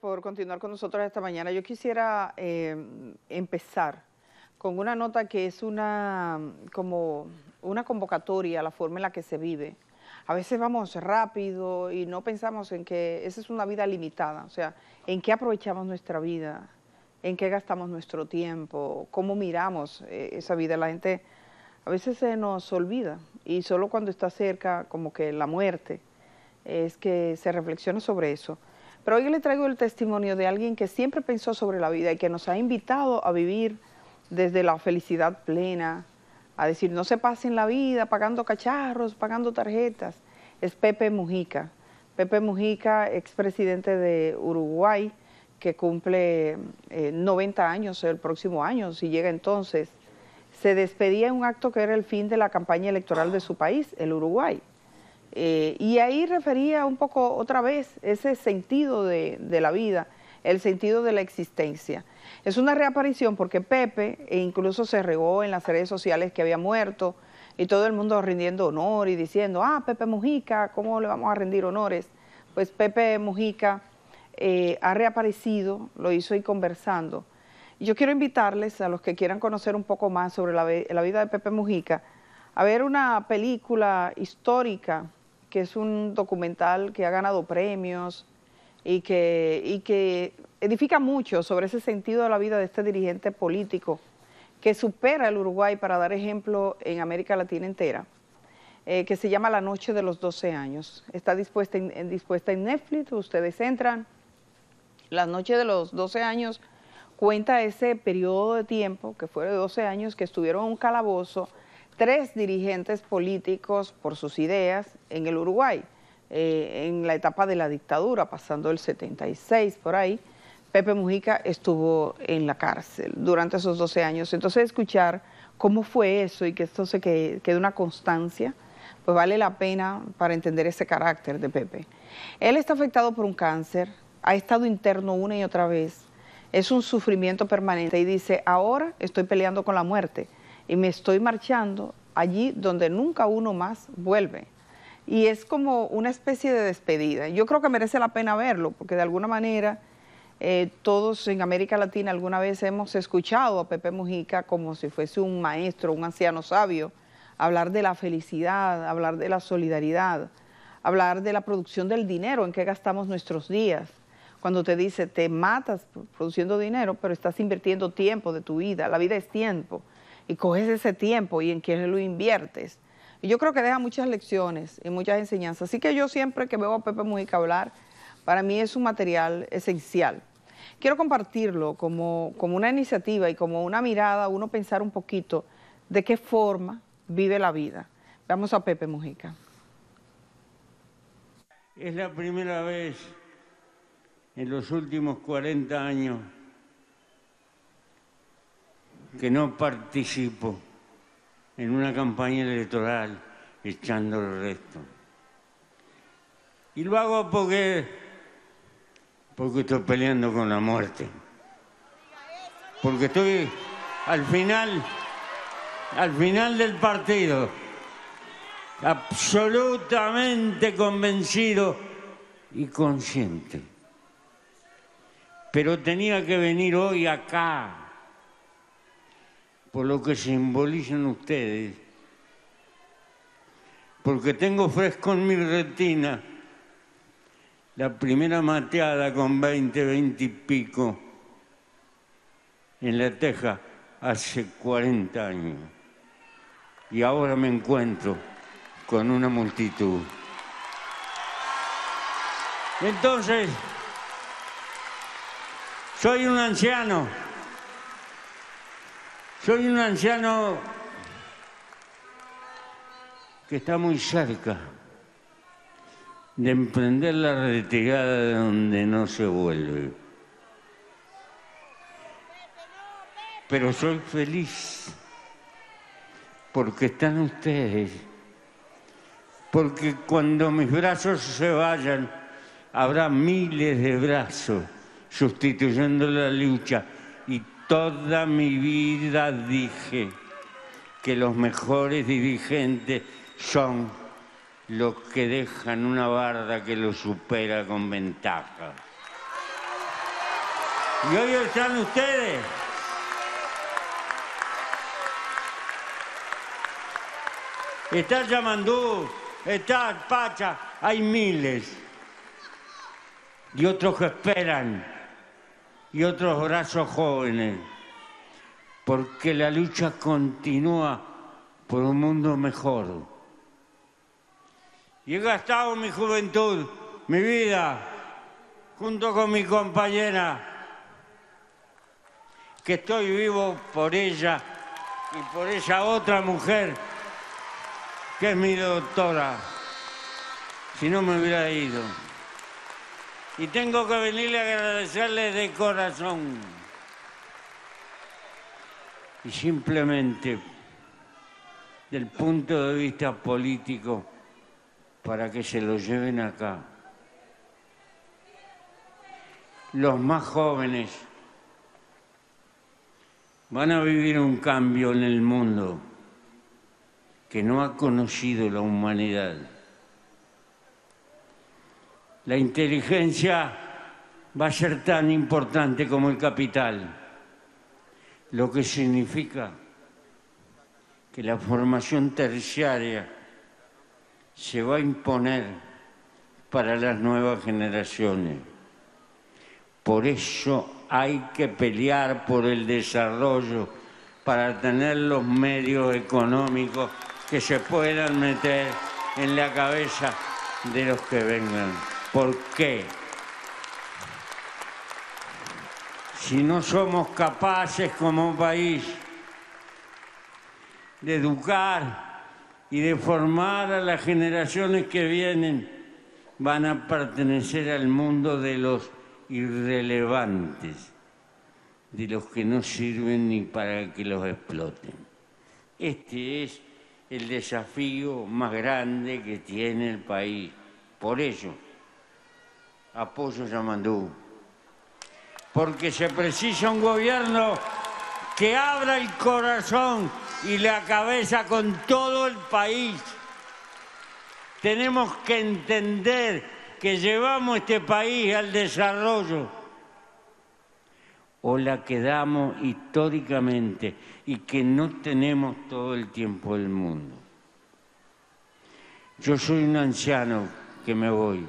por continuar con nosotros esta mañana. Yo quisiera empezar con una nota que es como una convocatoria a la forma en la que se vive. A veces vamos rápido y no pensamos en que esa es una vida limitada, o sea, en qué aprovechamos nuestra vida, en qué gastamos nuestro tiempo, cómo miramos esa vida. La gente a veces se nos olvida y solo cuando está cerca, como que la muerte, es que se reflexiona sobre eso. Pero hoy le traigo el testimonio de alguien que siempre pensó sobre la vida y que nos ha invitado a vivir desde la felicidad plena, a decir, no se pasen la vida pagando cacharros, pagando tarjetas. Es Pepe Mujica. Pepe Mujica, expresidente de Uruguay, que cumple 90 años el próximo año, si llega entonces. Se despedía en un acto que era el fin de la campaña electoral de su país, el Uruguay. Y ahí refería un poco otra vez ese sentido de la vida, el sentido de la existencia. Es una reaparición porque Pepe incluso se regó en las redes sociales que había muerto y todo el mundo rindiendo honor y diciendo, Pepe Mujica, ¿cómo le vamos a rendir honores? Pues Pepe Mujica ha reaparecido, lo hizo ahí conversando. Y yo quiero invitarles a los que quieran conocer un poco más sobre la vida de Pepe Mujica a ver una película histórica que es un documental que ha ganado premios y que edifica mucho sobre ese sentido de la vida de este dirigente político que supera el Uruguay para dar ejemplo en América Latina entera, que se llama La Noche de los 12 años. Está dispuesta en Netflix, ustedes entran. La Noche de los 12 años cuenta ese periodo de tiempo, que fue de 12 años, que estuvieron en un calabozo 3 dirigentes políticos por sus ideas en el Uruguay, en la etapa de la dictadura, pasando el 76 por ahí. Pepe Mujica estuvo en la cárcel durante esos 12 años. Entonces escuchar cómo fue eso y que esto se quede una constancia, pues vale la pena para entender ese carácter de Pepe. Él está afectado por un cáncer, ha estado interno una y otra vez, es un sufrimiento permanente y dice, ahora estoy peleando con la muerte y me estoy marchando allí donde nunca uno más vuelve. Y es como una especie de despedida. Yo creo que merece la pena verlo, porque de alguna manera todos en América Latina alguna vez hemos escuchado a Pepe Mujica como si fuese un maestro, un anciano sabio, hablar de la felicidad, hablar de la solidaridad, hablar de la producción del dinero, en qué gastamos nuestros días. Cuando te dice, te matas produciendo dinero, pero estás invirtiendo tiempo de tu vida, la vida es tiempo, y coges ese tiempo y en qué lo inviertes. Y yo creo que deja muchas lecciones y muchas enseñanzas. Así que yo siempre que veo a Pepe Mujica hablar, para mí es un material esencial. Quiero compartirlo como una iniciativa y como una mirada, uno pensar un poquito de qué forma vive la vida. Vamos a Pepe Mujica. Es la primera vez en los últimos 40 años que no participo en una campaña electoral echando el resto. Y lo hago porque estoy peleando con la muerte. Porque estoy al final del partido, absolutamente convencido y consciente. Pero tenía que venir hoy acá, por lo que simbolizan ustedes, porque tengo fresco en mi retina la primera mateada con 20 y pico en La Teja hace 40 años. Y ahora me encuentro con una multitud. Entonces, soy un anciano que está muy cerca de emprender la retirada de donde no se vuelve. Pero soy feliz porque están ustedes, porque cuando mis brazos se vayan, habrá miles de brazos sustituyendo la lucha. Y toda mi vida dije que los mejores dirigentes son los que dejan una barda que los supera con ventaja. Y hoy están ustedes. Está Yamandú, está Pacha, hay miles. Y otros que esperan, y otros brazos jóvenes, porque la lucha continúa por un mundo mejor. Y he gastado mi juventud, mi vida, junto con mi compañera, que estoy vivo por ella y por esa otra mujer que es mi doctora, si no me hubiera ido. Y tengo que venirle a agradecerle de corazón. Y simplemente, del punto de vista político, para que se lo lleven acá. Los más jóvenes van a vivir un cambio en el mundo que no ha conocido la humanidad. La inteligencia va a ser tan importante como el capital, lo que significa que la formación terciaria se va a imponer para las nuevas generaciones. Por eso hay que pelear por el desarrollo, para tener los medios económicos que se puedan meter en la cabeza de los que vengan. ¿Por qué? Si no somos capaces como país de educar y de formar a las generaciones que vienen, van a pertenecer al mundo de los irrelevantes, de los que no sirven ni para que los exploten. Este es el desafío más grande que tiene el país. Por ello, apoyo a Yamandú, porque se precisa un gobierno que abra el corazón y la cabeza con todo el país. Tenemos que entender que llevamos este país al desarrollo o la quedamos históricamente y que no tenemos todo el tiempo del mundo. Yo soy un anciano que me voy.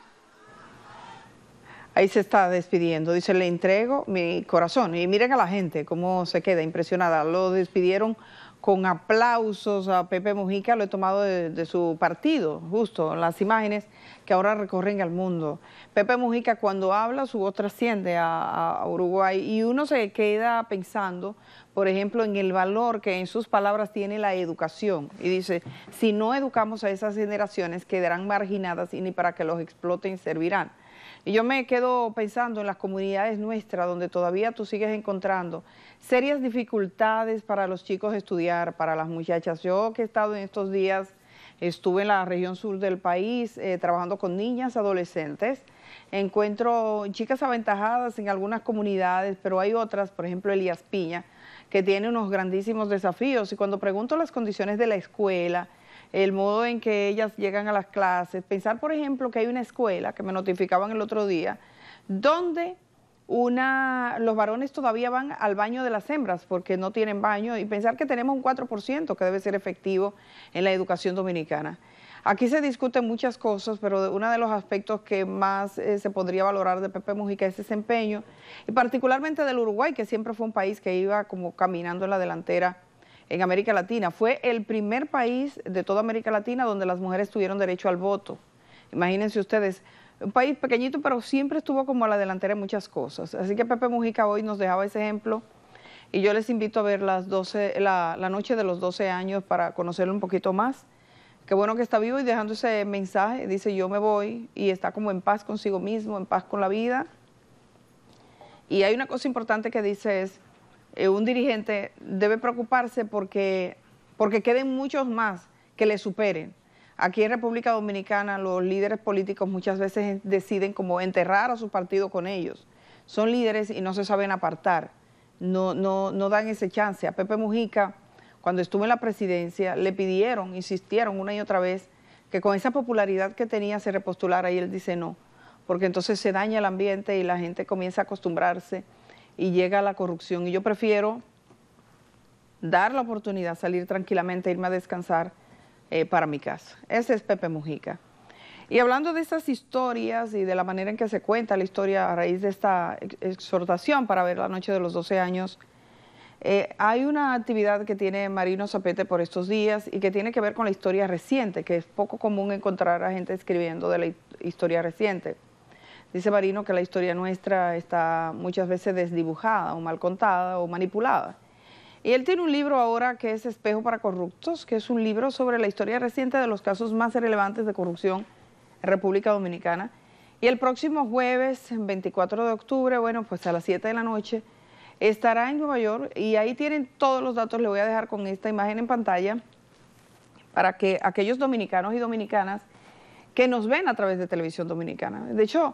Ahí se está despidiendo, dice, le entrego mi corazón. Y miren a la gente cómo se queda impresionada. Lo despidieron con aplausos a Pepe Mujica, lo he tomado de su partido, justo, las imágenes que ahora recorren al mundo. Pepe Mujica cuando habla, su voz trasciende a Uruguay y uno se queda pensando, por ejemplo, en el valor que en sus palabras tiene la educación. Y dice, si no educamos a esas generaciones, quedarán marginadas y ni para que los exploten servirán. Y yo me quedo pensando en las comunidades nuestras donde todavía tú sigues encontrando serias dificultades para los chicos estudiar, para las muchachas. Yo que he estado en estos días, estuve en la región sur del país trabajando con niñas, adolescentes. Encuentro chicas aventajadas en algunas comunidades, pero hay otras, por ejemplo Elías Piña, que tiene unos grandísimos desafíos. Y cuando pregunto las condiciones de la escuela, el modo en que ellas llegan a las clases, pensar por ejemplo que hay una escuela, que me notificaban el otro día, donde los varones todavía van al baño de las hembras porque no tienen baño, y pensar que tenemos un 4% que debe ser efectivo en la educación dominicana. Aquí se discuten muchas cosas, pero uno de los aspectos que más se podría valorar de Pepe Mujica es ese empeño, y particularmente del Uruguay, que siempre fue un país que iba como caminando en la delantera en América Latina. Fue el primer país de toda América Latina donde las mujeres tuvieron derecho al voto. Imagínense ustedes, un país pequeñito, pero siempre estuvo como a la delantera en muchas cosas. Así que Pepe Mujica hoy nos dejaba ese ejemplo, y yo les invito a ver la noche de los 12 años para conocerlo un poquito más. Qué bueno que está vivo y dejando ese mensaje, dice yo me voy, y está como en paz consigo mismo, en paz con la vida. Y hay una cosa importante que dice es, un dirigente debe preocuparse porque queden muchos más que le superen. Aquí en República Dominicana los líderes políticos muchas veces deciden como enterrar a su partido con ellos. Son líderes y no se saben apartar, no dan ese chance. A Pepe Mujica, cuando estuvo en la presidencia, le pidieron, insistieron una y otra vez que con esa popularidad que tenía se repostulara, y él dice no, porque entonces se daña el ambiente y la gente comienza a acostumbrarse y llega la corrupción. Y yo prefiero dar la oportunidad, salir tranquilamente, irme a descansar para mi casa. Ese es Pepe Mujica. Y hablando de estas historias y de la manera en que se cuenta la historia a raíz de esta exhortación para ver la noche de los 12 años, hay una actividad que tiene Marino Zapete por estos días y que tiene que ver con la historia reciente, que es poco común encontrar a gente escribiendo de la historia reciente. Dice Marino que la historia nuestra está muchas veces desdibujada o mal contada o manipulada. Y él tiene un libro ahora que es Espejo para Corruptos, que es un libro sobre la historia reciente de los casos más relevantes de corrupción en República Dominicana. Y el próximo jueves, 24 de octubre, bueno, pues a las 7 de la noche, estará en Nueva York y ahí tienen todos los datos. Le voy a dejar con esta imagen en pantalla para que aquellos dominicanos y dominicanas que nos ven a través de Televisión Dominicana. De hecho,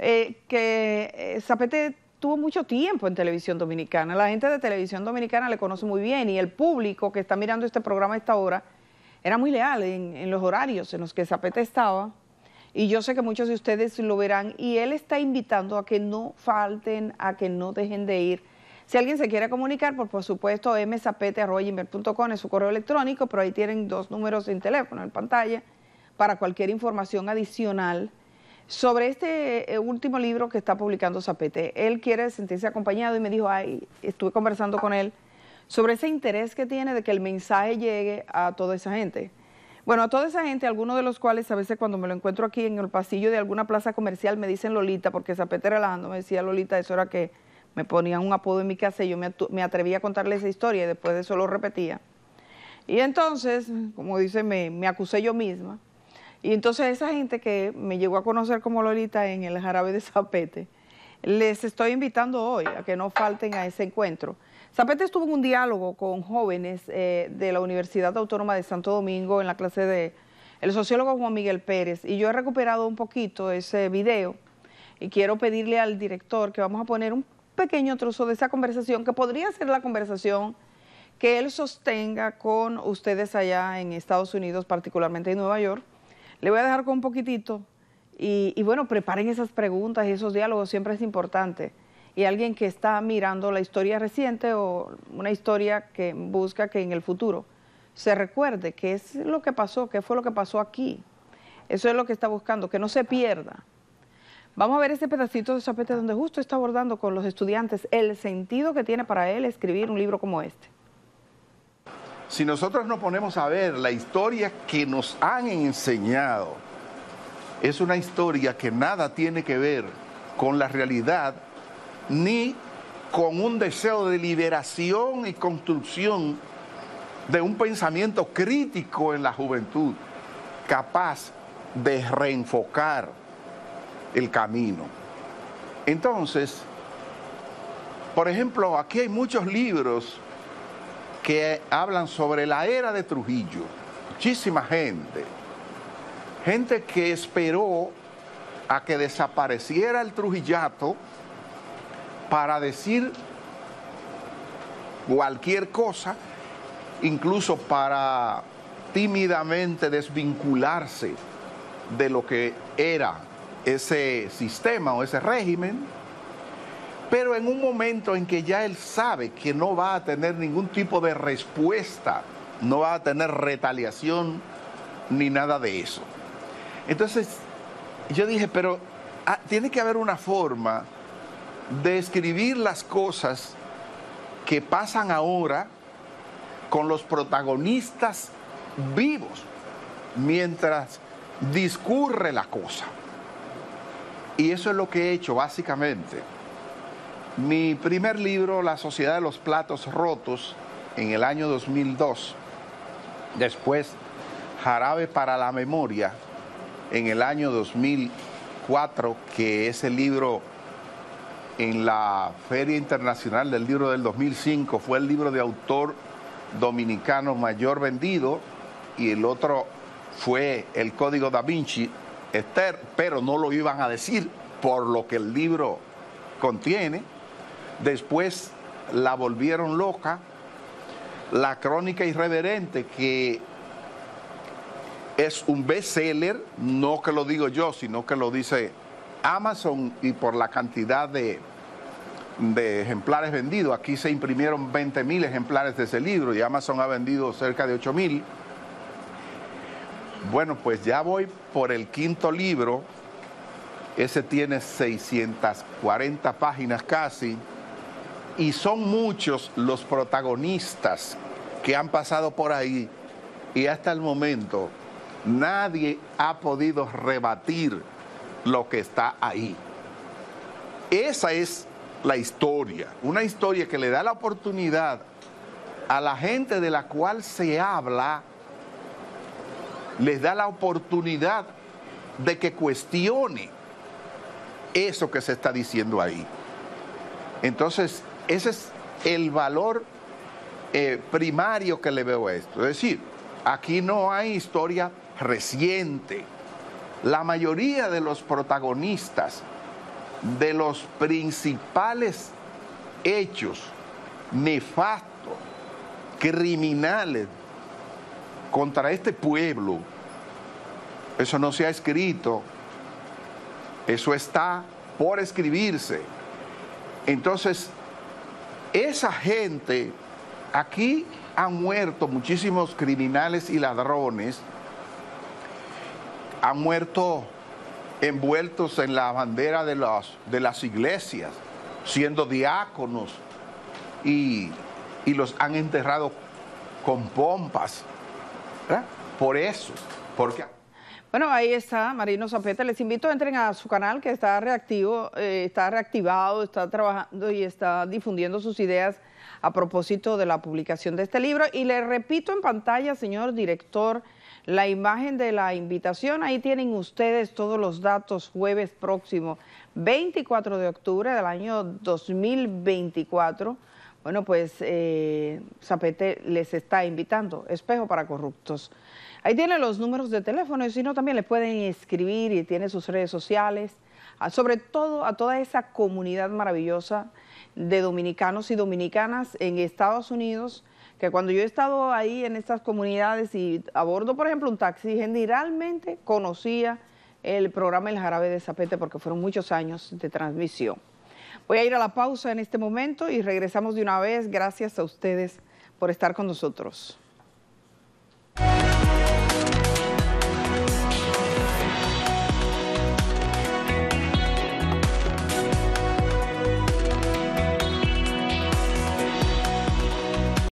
Zapete tuvo mucho tiempo en Televisión Dominicana. La gente de Televisión Dominicana le conoce muy bien y el público que está mirando este programa a esta hora era muy leal en los horarios en los que Zapete estaba. Y yo sé que muchos de ustedes lo verán y él está invitando a que no falten, a que no dejen de ir. Si alguien se quiere comunicar, por supuesto, mzapete@gmail.com es su correo electrónico, pero ahí tienen 2 números en teléfono en pantalla para cualquier información adicional sobre este último libro que está publicando Zapete. Él quiere sentirse acompañado y me dijo, estuve conversando con él sobre ese interés que tiene de que el mensaje llegue a toda esa gente. Bueno, a toda esa gente, algunos de los cuales a veces cuando me lo encuentro aquí en el pasillo de alguna plaza comercial me dicen Lolita, porque Zapete relajando me decía Lolita, eso era que me ponían un apodo en mi casa y yo me atreví a contarle esa historia y después de eso lo repetía. Y entonces, como dice, me acusé yo misma. Y entonces esa gente que me llegó a conocer como Lolita en el jarabe de Zapete, les estoy invitando hoy a que no falten a ese encuentro. Zapete estuvo en un diálogo con jóvenes de la Universidad Autónoma de Santo Domingo en la clase de el sociólogo Juan Miguel Pérez y yo he recuperado un poquito ese video y quiero pedirle al director que vamos a poner un pequeño trozo de esa conversación que podría ser la conversación que él sostenga con ustedes allá en Estados Unidos, particularmente en Nueva York. Le voy a dejar con un poquitito y bueno, preparen esas preguntas y esos diálogos, siempre es importante. Y alguien que está mirando la historia reciente o una historia que busca que en el futuro se recuerde qué es lo que pasó, qué fue lo que pasó aquí. Eso es lo que está buscando, que no se pierda. Vamos a ver este pedacito de Zapete donde justo está abordando con los estudiantes el sentido que tiene para él escribir un libro como este. Si nosotros nos ponemos a ver la historia que nos han enseñado, es una historia que nada tiene que ver con la realidad ni con un deseo de liberación y construcción de un pensamiento crítico en la juventud, capaz de reenfocar el camino. Entonces, por ejemplo, aquí hay muchos libros que hablan sobre la era de Trujillo. Muchísima gente que esperó a que desapareciera el trujillato para decir cualquier cosa, incluso para tímidamente desvincularse de lo que era ese sistema o ese régimen, pero en un momento en que ya él sabe que no va a tener ningún tipo de respuesta, no va a tener retaliación ni nada de eso. Entonces yo dije, pero tiene que haber una forma de escribir las cosas que pasan ahora con los protagonistas vivos mientras discurre la cosa. Y eso es lo que he hecho básicamente. Mi primer libro, La Sociedad de los Platos Rotos, en el año 2002. Después, Jarabe para la Memoria, en el año 2004, que es el libro en la Feria Internacional del Libro del 2005, fue el libro de autor dominicano mayor vendido, y el otro fue El Código Da Vinci, Esther, pero no lo iban a decir por lo que el libro contiene. Después La Volvieron Loca, La Crónica Irreverente, que es un bestseller, no que lo digo yo, sino que lo dice Amazon, y por la cantidad de de ejemplares vendidos. Aquí se imprimieron 20.000 ejemplares de ese libro y Amazon ha vendido cerca de 8.000. Bueno, pues ya voy por el quinto libro. Ese tiene 640 páginas casi. Y son muchos los protagonistas que han pasado por ahí. Y hasta el momento nadie ha podido rebatir lo que está ahí. Esa es la historia. Una historia que le da la oportunidad a la gente de la cual se habla, les da la oportunidad de que cuestione eso que se está diciendo ahí. Entonces, ese es el valor primario que le veo a esto. Es decir, aquí no hay historia reciente. La mayoría de los protagonistas de los principales hechos nefastos, criminales contra este pueblo, eso no se ha escrito, eso está por escribirse. Entonces, esa gente, aquí han muerto muchísimos criminales y ladrones, han muerto envueltos en la bandera de las iglesias, siendo diáconos, y los han enterrado con pompas, ¿verdad? Por eso, porque... Bueno, ahí está Marino Zapete. Les invito a entren a su canal, que está reactivo, está reactivado, está trabajando y está difundiendo sus ideas a propósito de la publicación de este libro. Y le repito en pantalla, señor director, la imagen de la invitación. Ahí tienen ustedes todos los datos. Jueves próximo, 24 de octubre del año 2024. Bueno, pues Zapete les está invitando. Espejo para corruptos. Ahí tiene los números de teléfono, y si no, también le pueden escribir, y tiene sus redes sociales. Sobre todo a toda esa comunidad maravillosa de dominicanos y dominicanas en Estados Unidos, que cuando yo he estado ahí en estas comunidades y abordo, por ejemplo, un taxi, generalmente conocía el programa El Jarabe de Zapete, porque fueron muchos años de transmisión. Voy a ir a la pausa en este momento y regresamos de una vez. Gracias a ustedes por estar con nosotros.